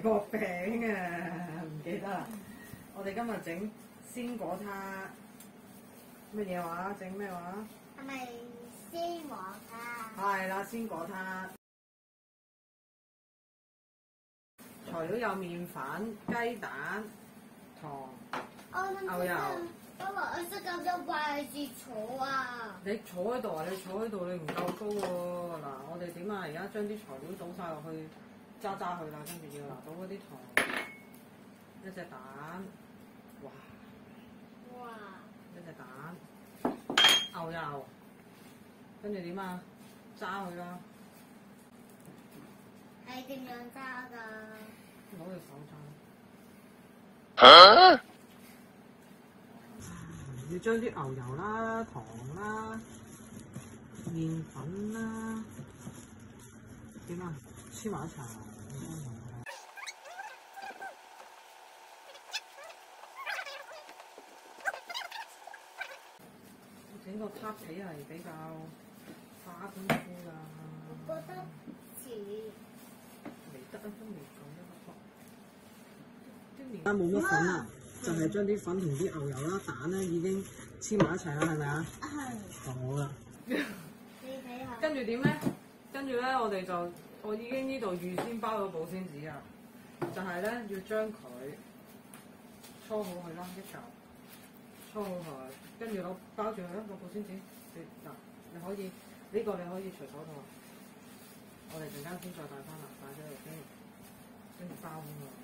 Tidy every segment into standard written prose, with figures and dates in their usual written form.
薄餅啊，唔記得啦。我哋今日整鮮果撻，乜嘢話？整咩話？ 係咪鮮果撻？ 係啦，鮮果撻。材料有麵粉、雞蛋、糖、牛油。 爸爸，我識咁多位置坐啊！ 你坐喺度啊！你坐喺度，你唔夠高喎。嗱，我哋點啊？而家將啲材料倒晒落去，揸佢啦，跟住要拿到嗰啲糖，一隻蛋，哇！一隻蛋，牛油，跟住點啊？揸佢啦！ 係點樣揸㗎？ 攞隻手揸。要將啲牛油啦、糖啦、麵粉啦，點啊？黐埋一齊。整個撻皮係比較花功夫㗎。 我覺得似。 未得啊，都未夠一個。冇乜粉啦。就係將啲粉同啲牛油啦、蛋咧已經黐埋一齊啦，係咪啊？係。好啦。 你睇下。 跟住點咧？跟住咧，我已經呢度預先包咗保鮮紙啊，就係咧要將佢搓好佢啦，一嚿搓好佢，跟住攞包住佢啦，攞保鮮紙。嗱，你可以呢個你可以隨手套，我哋陣間先再帶翻嚟，帶咗嚟先，跟住包好佢。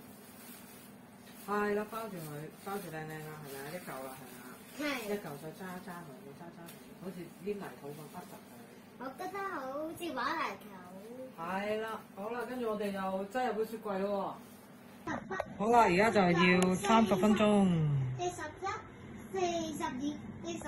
係啦，包住佢，包住靚靚啦，係咪啊？一嚿啦，係咪啊？係。一嚿再揸佢，你揸佢，好似黏泥土咁屈實佢。 我覺得好似玩泥土。 係啦，好啦，跟住我哋又擠入個雪櫃咯喎。好啦，而家就要30分鐘。 41、42、40。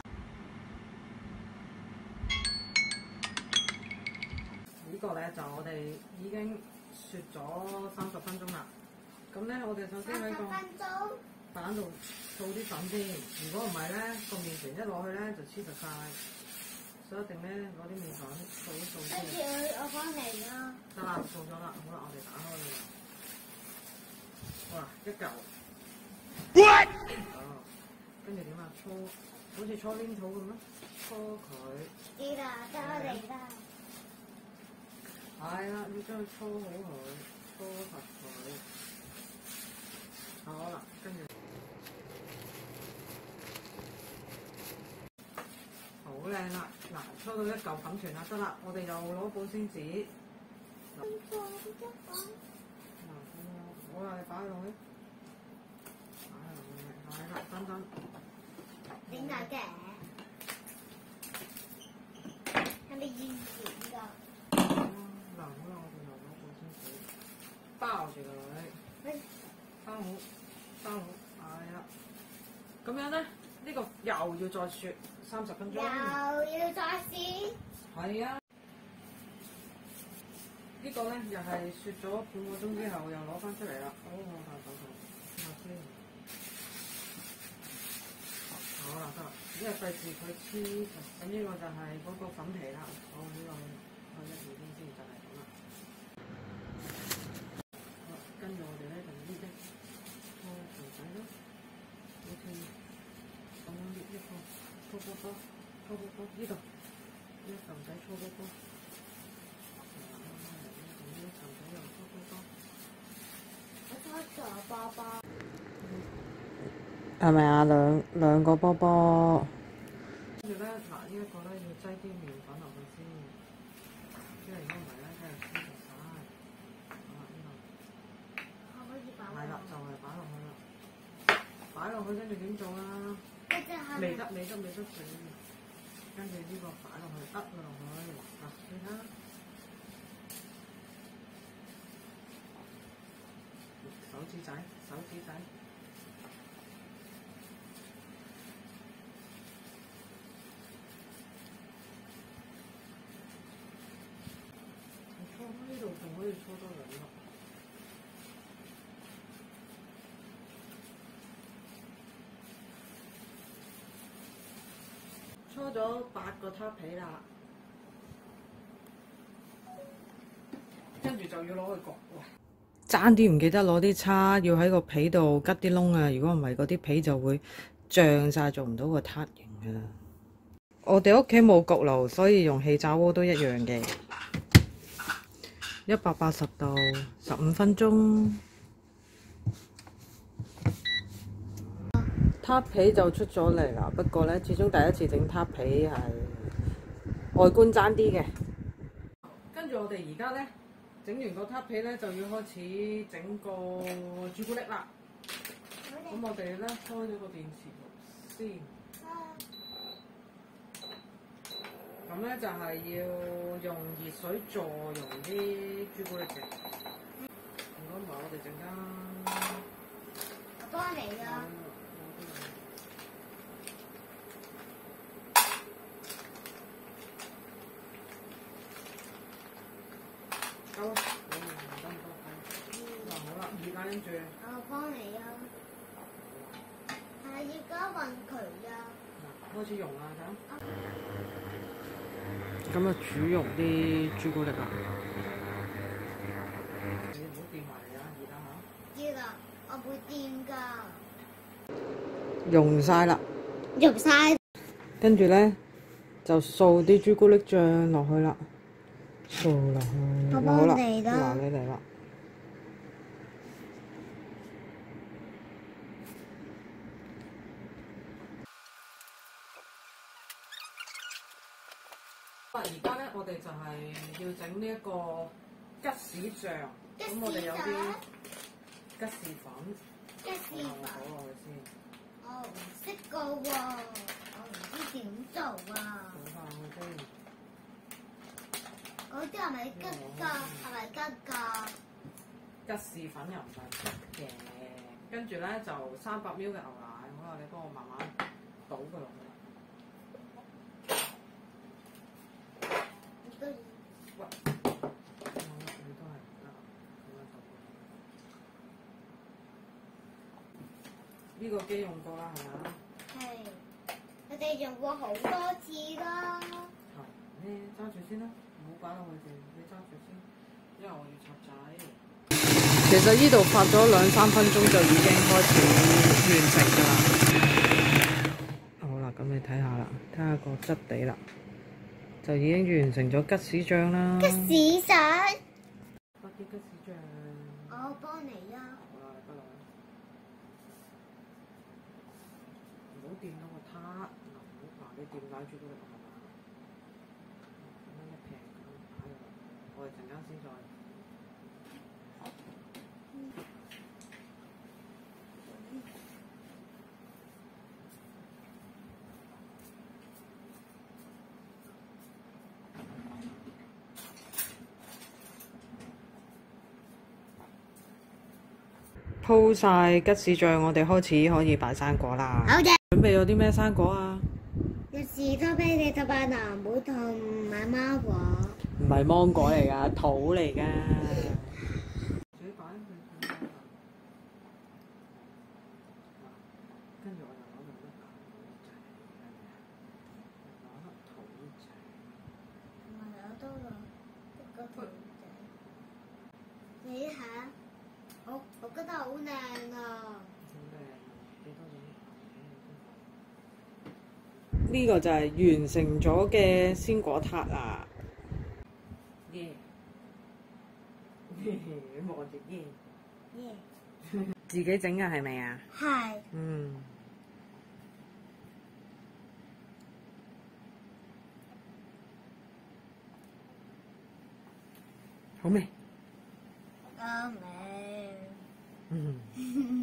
呢個咧就我哋已經雪咗30分鐘啦。咁咧，我哋首先喺個板度掃啲粉先。如果唔係咧，個麵團一落去咧就黐實晒，所以一定咧攞啲麵粉掃一掃先。 跟住我翻嚟啦。 得啦，掃咗啦。好啦，我哋打開佢啦。好啦，一嚿。What？ 跟住點啊？好似搓黏土咁咯，搓佢。 知啦，得嚟啦。 係啦，要將佢搓好佢，搓實佢。好啦，跟住好靚啦！嗱，搓到一嚿粉團啦，得啦，我哋又攞保鮮紙。好啦，你擺落去，係啦，等。 點解嘅？係咪現成㗎？ 好啦，我哋又攞保鮮紙包住佢。包好，係啦。咁樣咧，呢個又要再雪30分鐘。 又要再試。 係啊。呢個咧又係雪咗半個鐘之後，又攞翻出嚟啦。好，我睇下先。好啦，得啦，因為費事佢黐。咁呢個就係嗰個粉皮啦。好，呢個開1、2分先就係咁啦。好，跟住我哋咧就呢啲。搓球仔咯，好似咁樣捏一個，搓波波，呢度，呢球仔搓波波，呢球仔又搓波波， 我搓咗波波。 係咪啊？兩個波波。跟住咧，嗱呢一個咧要擠啲麵粉落去先，因為如果唔係咧，真係黐實晒。好啦，呢個。 可以擺。 係啦，就係擺落去啦。擺落去跟住點做啊？未得住。跟住呢個擺落去，落去，嗱，你睇下，手指仔，搓呢度仲可以搓多2粒。搓咗8個撻皮啦，跟住就要攞去焗。 爭啲唔記得攞啲叉，要喺個皮度吉啲窿啊！如果唔係，嗰啲皮就會脹晒，做唔到個撻形㗎啦。我哋屋企冇焗爐，所以用氣炸鍋都一樣嘅。180度，15分鐘。撻皮就出咗嚟啦，不過咧，始終第一次整撻皮係外觀爭啲嘅。跟住我哋而家咧整完個撻皮咧，就要開始整個朱古力啦。咁我哋咧開咗個電磁爐先。咁咧就係要用熱水助溶啲朱古力嘅。如果唔係，我哋陣間我幫你啊。 夠啦，嗱好啦，熱啦，跟住我幫你啊。係要加混佢啊。 嗱，開始溶啦，咁啊煮溶啲朱古力啊。你唔好掂埋嚟啊，熱啦嚇。 熱啊，我會掂㗎。 溶晒啦， 入晒。 跟住咧就掃啲朱古力醬落去啦，掃落去。 我幫好啦， 你啦嗱你嚟啦。而家咧，我哋就係要整呢一個吉士醬。咁我哋有啲吉士粉， 吉士粉。 倒落去先。 我唔識個喎，我唔知點做啊。 倒翻去先。 嗰啲係咪吉㗎？係咪吉㗎？ 吉士粉又唔係吉嘅，跟住咧就300ml 嘅牛奶。好啦，你幫我慢慢倒佢落去。喂，你都係得啦，咁樣倒。呢個機用過啦，係咪啊？ 係，我哋用過好多次啦。 係，你揸住先啦，唔好擺落去住，你揸住先，因為我要插仔。其實呢度發咗2-3分鐘就已經開始完成㗎啦。好啦，咁你睇下啦，睇下個質地啦，就已經完成咗吉士醬啦。 吉士仔。 發啲吉士醬。 我幫你啊。 好啦，得啦。唔好掂到個撻，嗱你掂曬朱古力係嘛？咁樣一平咁擺落，我哋陣間先再。鋪晒吉士醬，我哋開始可以擺生果啦。 好嘅。 準備咗啲咩生果啊？ 有士多啤梨、同埋藍莓同埋芒果。 唔係芒果嚟㗎，桃嚟㗎。自己擺佢上去。跟住我就攞嚟攞粒桃仔。 唔係我都攞一個桃仔。你睇下，我覺得好靚啊！ 呢個就係完成咗嘅鮮果撻啦！耶！望住耶！ 耶！ 自己整嘅係咪啊？ 係。 嗯。好味。 好味。 嗯。